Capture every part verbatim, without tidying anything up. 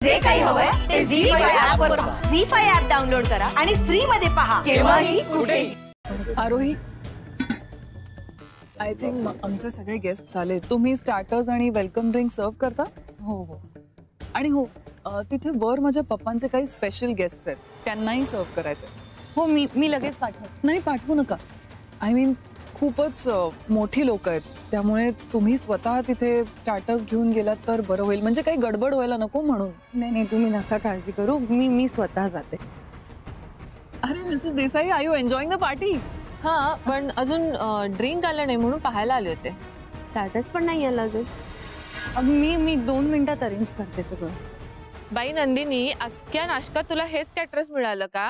जे काही हवंय ते झी फाईव्ह ऍप वर पहा. झी फाईव्ह ऍप डाउनलोड करा आणि फ्री मध्ये पहा केव्हाही कुठेही. आरोही, आय थिंक आमचे सगळे गेस्ट आले. तुम्ही स्टार्टर्स आणि वेलकम ड्रिंक सर्व करता? हो हो. आणि हो, तिथे वर माझ्या पप्पांचे काही स्पेशल गेस्ट आहेत, त्यांनाही सर्व करायचे. हो, मी मी लगेच पाठवते. नाही, पाठवू नका. आय मीन खूपच मोठी लोक आहेत, त्यामुळे तुम्ही स्वतः तिथे स्टार्टर्स घेऊन गेलात तर बरं होईल. म्हणजे काही गडबड व्हायला नको म्हणून. नाही नाही, तुम्ही नका काळजी करू, मी मी स्वतः जाते. अरे Mrs Desai, are you enjoying the party? हा, पण अजून ड्रिंक आलं नाही म्हणून पाहायला आले होते. स्टार्टर्स पण नाही आला अजून. मी मी दोन मिनिटात अरेंज करते सगळं. बाई नंदिनी, अख्ख्या नाश्त्यात तुला हेच कॅटरस मिळालं का?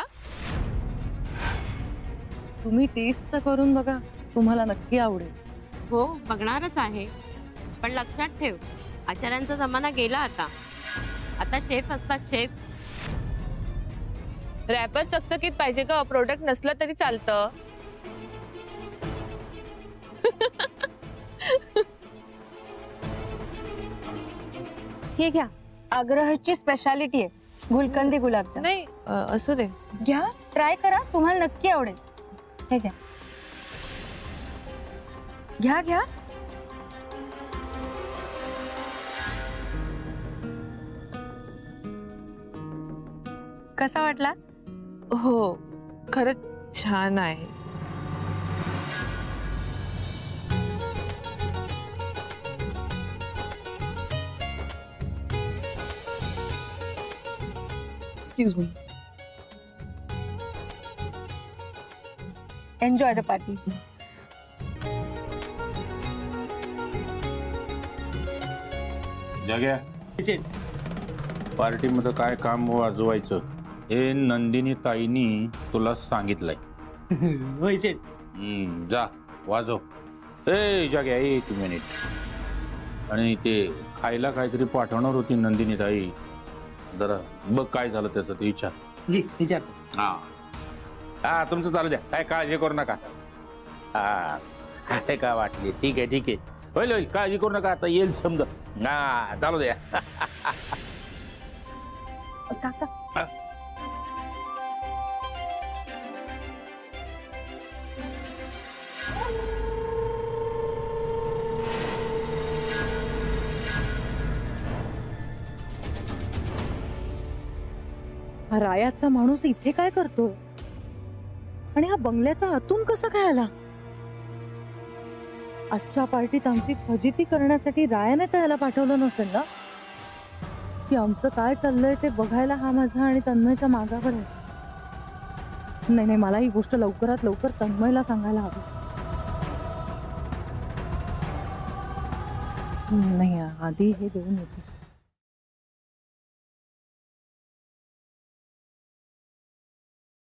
तुम्ही टेस्ट तर करून बघा, तुम्हाला नक्की आवडेल. हो, बघणारच आहे. पण लक्षात ठेव, आचार्यांचा जमाना गेला आता. आता शेफ असतात शेफ. रॅपर चकचकीत पाहिजे का? प्रोडक्ट नसलं तरी चालतं. हे घ्या, आग्रहाची स्पेशालिटी आहे गुलकंदी गुलाबजाम. नाही, असू दे, घ्या, ट्राय करा, तुम्हाला नक्की आवडेल. हे घ्या घ्या घ्या. कसा वाटला? हो, खरंच छान आहे. Excuse me. Enjoy the party. जाग्या, पार्टी मध्ये काय काम वाजवायचं हे नंदिनी ताईनी तुला सांगितलंय. हम्म, जा वाजव. ए जाग्या, एक मिनिट. आणि ते खायला काहीतरी पाठवणार होती नंदिनी ताई, जरा बघ काय झालं त्याचं ते विचार. जी विचार. हा हा, तुमचं चालू द्या, काय काळजी करू नका. हा, ते काय वाटली. ठीक आहे ठीक आहे, होईल होईल, काळजी करू नका, आता येईल समजा. हा, चालू द्या. काका, हा रायाचा माणूस इथे काय करतो? आणि हा बंगल्याच्या आतून कसा काय आला? आजच्या पार्टीत आमची फजिती करण्यासाठी रायाने त्याला पाठवलं नसेल ना? की आमचं काय चाललंय ते बघायला हा माझा आणि तन्मयच्या मागावर आहे. नाही नाही, मला ही गोष्ट लवकरात लवकर तन्मयला सांगायला हवी. नाही, आधी हे देऊन येते.